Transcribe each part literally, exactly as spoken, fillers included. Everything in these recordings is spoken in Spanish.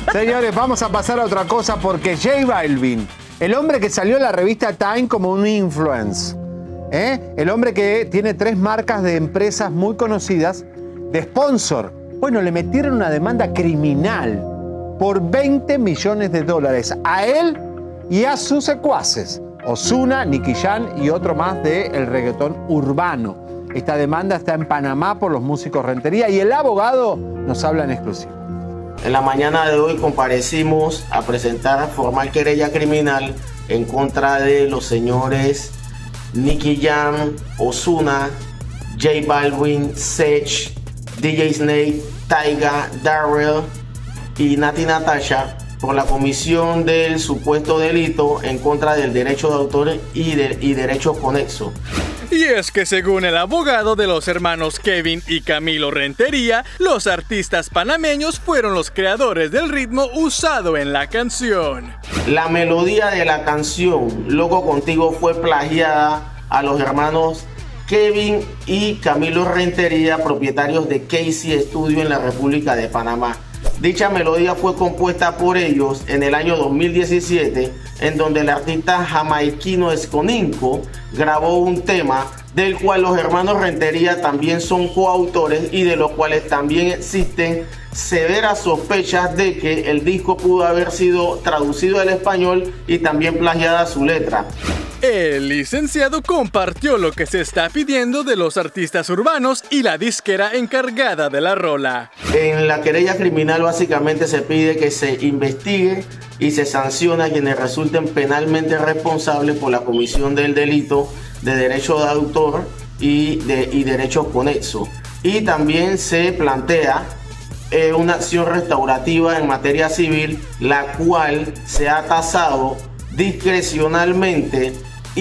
Señores, vamos a pasar a otra cosa porque J Balvin, el hombre que salió en la revista Time como un influencer, ¿eh? El hombre que tiene tres marcas de empresas muy conocidas de sponsor. Bueno, le metieron una demanda criminal por veinte millones de dólares a él y a sus secuaces, Ozuna, Nicky Jam y otro más del reggaetón urbano. Esta demanda está en Panamá por los músicos Rentería y el abogado nos habla en exclusiva. En la mañana de hoy comparecimos a presentar formal querella criminal en contra de los señores Nicky Jam, Ozuna, J Balvin, Sech, D J Snake, Tyga, Darrell y Natti Natasha por la comisión del supuesto delito en contra del derecho de autor y, de, y derechos conexos. Y es que según el abogado de los hermanos Kevin y Camilo Rentería, los artistas panameños fueron los creadores del ritmo usado en la canción. La melodía de la canción Loco Contigo fue plagiada a los hermanos Kevin y Camilo Rentería, propietarios de Casey Studio en la República de Panamá. Dicha melodía fue compuesta por ellos en el año dos mil diecisiete, en donde el artista jamaiquino Esconinco grabó un tema del cual los hermanos Rentería también son coautores y de los cuales también existen severas sospechas de que el disco pudo haber sido traducido al español y también plagiada su letra. El licenciado compartió lo que se está pidiendo de los artistas urbanos y la disquera encargada de la rola. En la querella criminal básicamente se pide que se investigue y se sancione a quienes resulten penalmente responsables por la comisión del delito de derecho de autor y, de, y derechos conexos. Y también se plantea eh, una acción restaurativa en materia civil, la cual se ha tasado discrecionalmente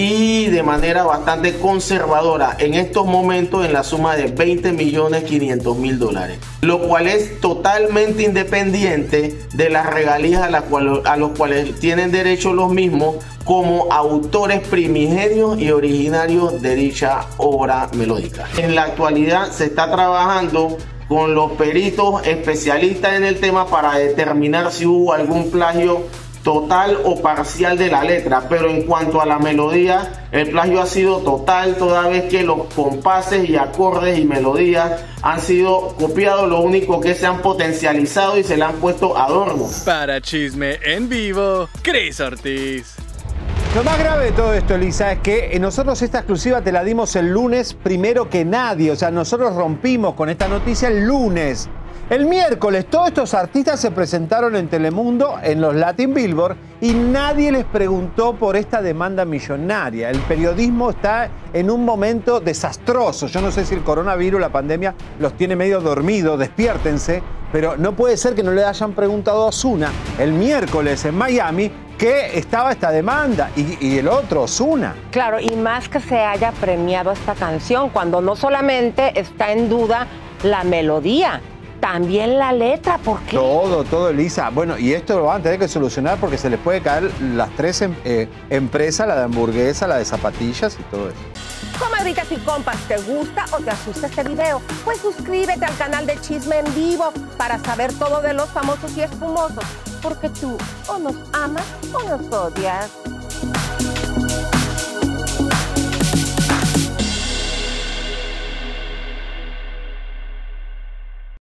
y de manera bastante conservadora en estos momentos en la suma de veinte millones quinientos mil dólares, lo cual es totalmente independiente de las regalías a, la cual, a los cuales tienen derecho los mismos como autores primigenios y originarios de dicha obra melódica. En la actualidad se está trabajando con los peritos especialistas en el tema para determinar si hubo algún plagio total o parcial de la letra, pero en cuanto a la melodía, el plagio ha sido total, toda vez que los compases y acordes y melodías han sido copiados, lo único que se han potencializado y se le han puesto adornos. Para Chisme en Vivo, Chris Ortiz. Lo más grave de todo esto, Elisa, es que nosotros esta exclusiva te la dimos el lunes primero que nadie. O sea, nosotros rompimos con esta noticia el lunes. El miércoles todos estos artistas se presentaron en Telemundo, en los Latin Billboard, y nadie les preguntó por esta demanda millonaria. El periodismo está en un momento desastroso. Yo no sé si el coronavirus, la pandemia, los tiene medio dormidos, despiértense, pero no puede ser que no le hayan preguntado a Ozuna el miércoles en Miami que estaba esta demanda y, y el otro, Ozuna. Claro, y más que se haya premiado esta canción, cuando no solamente está en duda la melodía, también la letra, ¿por qué? Todo, todo, Elisa. Bueno, y esto lo van a tener que solucionar porque se les puede caer las tres em, eh, empresas, la de hamburguesa, la de zapatillas y todo eso. Comadritas y compas, ¿te gusta o te asusta este video? Pues suscríbete al canal de Chisme en Vivo para saber todo de los famosos y espumosos. Porque tú o nos amas o nos odias.